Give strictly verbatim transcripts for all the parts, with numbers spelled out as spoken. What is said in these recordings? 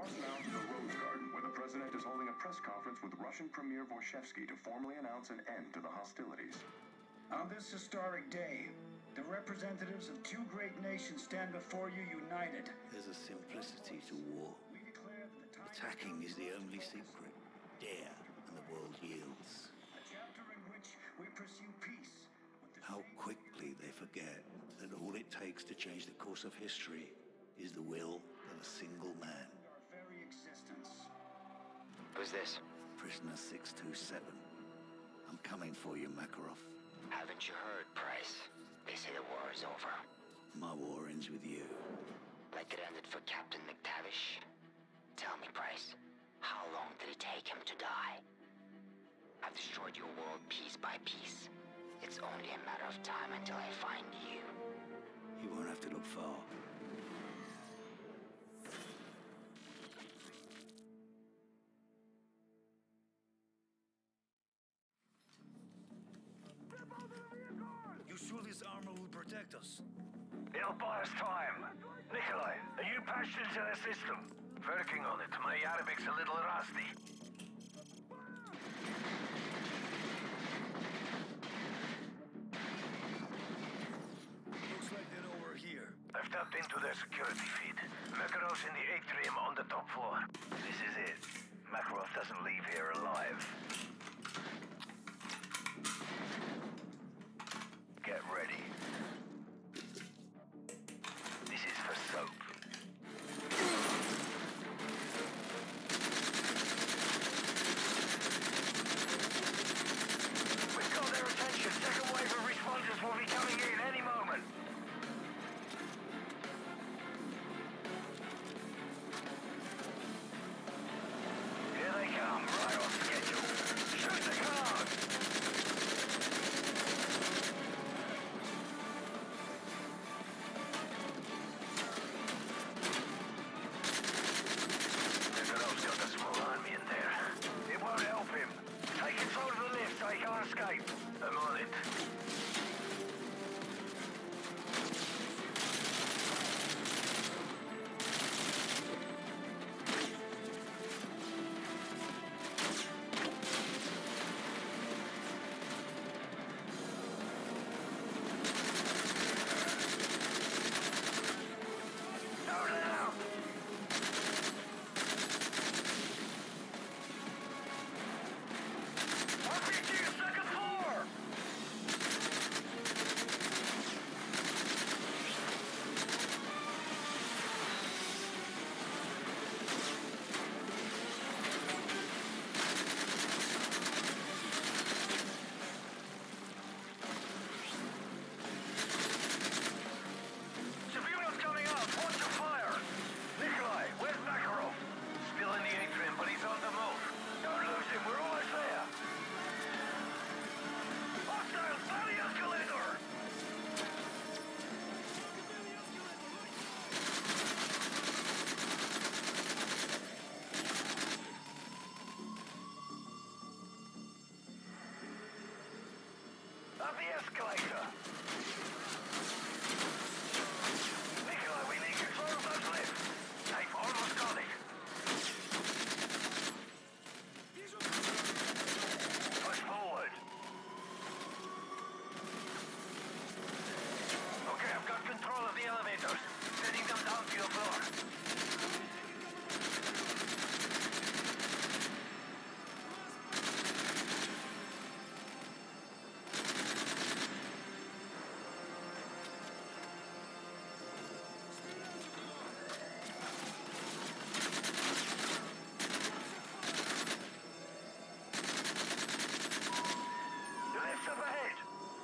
are now to the Rose Garden, where the president is holding a press conference with Russian Premier Vorshevsky to formally announce an end to the hostilities. On this historic day, the representatives of two great nations stand before you united. There's a simplicity to war. Attacking is the only secret. Dare, and the world yields. A chapter in which we pursue peace. How quickly they forget that all it takes to change the course of history is the will of a single man. Our very existence. Who's this? Prisoner six two seven. I'm coming for you, Makarov. Haven't you heard, Price? They say the war is over. My war ends with you. Like it ended for Captain McTavish? Tell me, Price, how long did it take him to die? I've destroyed your world piece by piece. It's only a matter of time until I find you. You won't have to look far. You sure this armor will protect us? It'll buy us time. Nikolai, are you patched into the system? Working on it. My Arabic's a little rusty. Looks like they're over here. I've tapped into their security feed. Makarov's in the atrium on the top floor. This is it. Makarov doesn't leave here alive. Get ready. This is for soap. We've got their attention. Second wave of responders will be coming in any moment. Here they come, right on schedule. Shoot the cars! Makarov's got a small army in there. It won't help him. Take control of the lift so he can't escape. I'm on it. Over now. R P G, second floor! Civilians coming up! Watch the fire! Nikolai, where's Makarov? Still in the atrium, but he's on the move. Don't lose him, we're almost there! Hostiles, by the escalator! Up the escalator! Nikolai, we need control of those lifts! They've almost got it! Push forward! Okay, I've got control of the elevators. Sending them down to your floor. The lift's up ahead!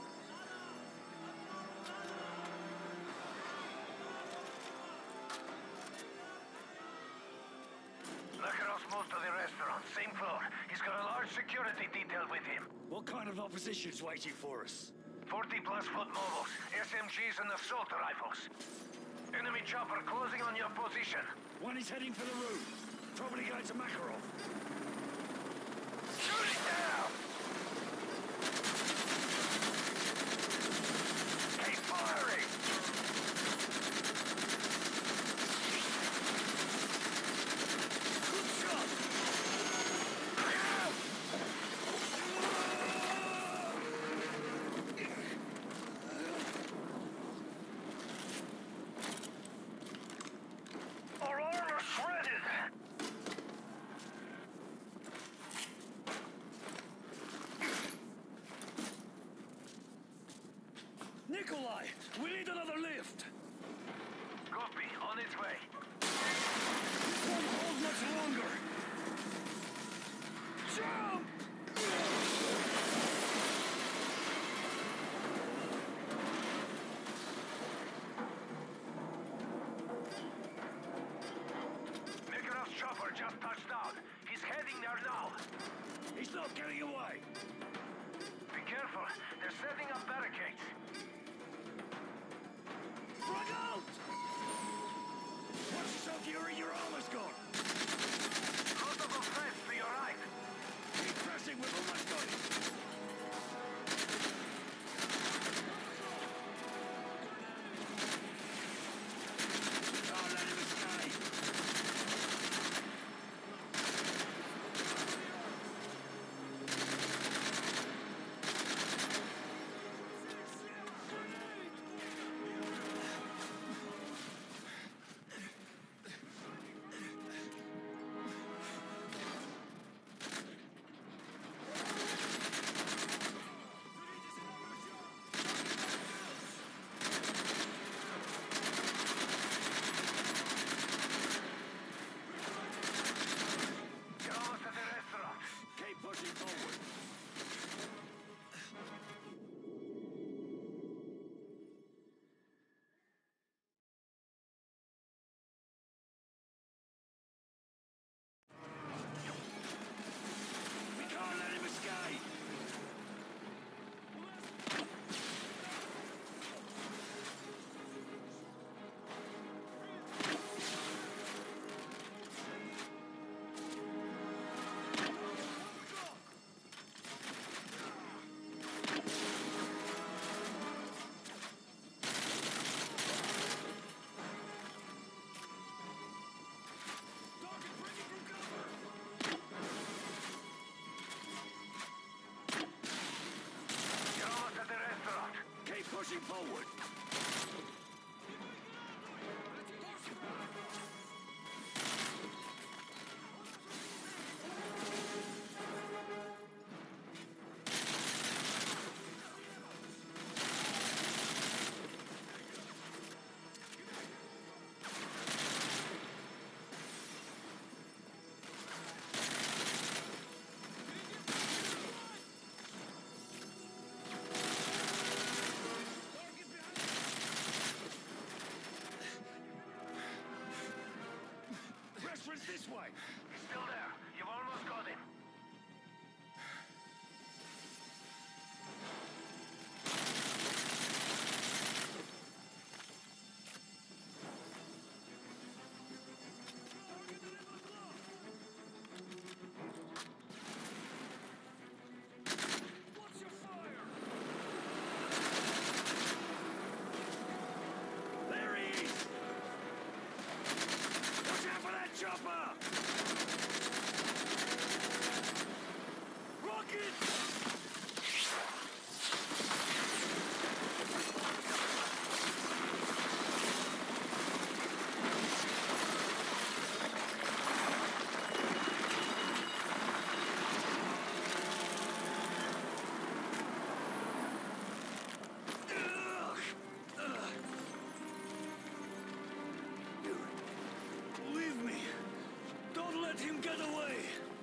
Makarov's moved to the restaurant, same floor. He's got a large security detail with him. What kind of opposition's waiting for us? forty plus foot mobiles, S M Gs and assault rifles. Enemy chopper closing on your position. One is heading for the roof. Probably going to Makarov. Shoot it down! Keep firing! Nikolai! We need another lift! Copy, on its way. This won't hold much longer! Jump! Makarov's chopper just touched down. He's heading there now. He's not getting away! Be careful, they're setting up barricades. Frag out! Watch yourself, Yuri, you're almost gone! Multiple threats to your right. Keep pressing with all my guns! Don't let him escape! You're almost at the restaurant. Keep pushing forward! We can't let him escape! You're almost at the restaurant. Keep pushing forward! Restaurant's this way! He's still there. You've almost got him. What's your fire? There he is! Watch out for that chopper! Rocket! Ugh. Ugh. Yuri, leave me. Don't let him get away.